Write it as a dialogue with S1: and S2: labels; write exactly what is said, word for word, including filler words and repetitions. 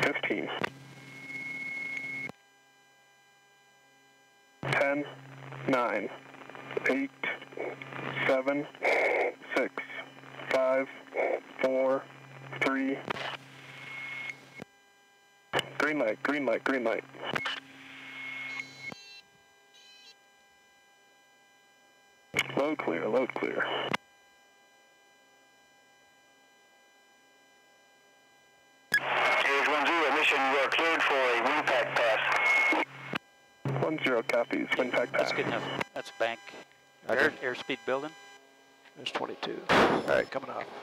S1: fifteen. ten, nine, eight, seven, six, five, four, three. Green light, green light, green light. Load clear, load clear.
S2: Stage one zero, mission, you are cleared for a wind pack pass.
S1: One zero copies, wind pack pass.
S3: That's good enough. That's bank. Air, airspeed building.
S4: There's twenty-two. All right, coming off.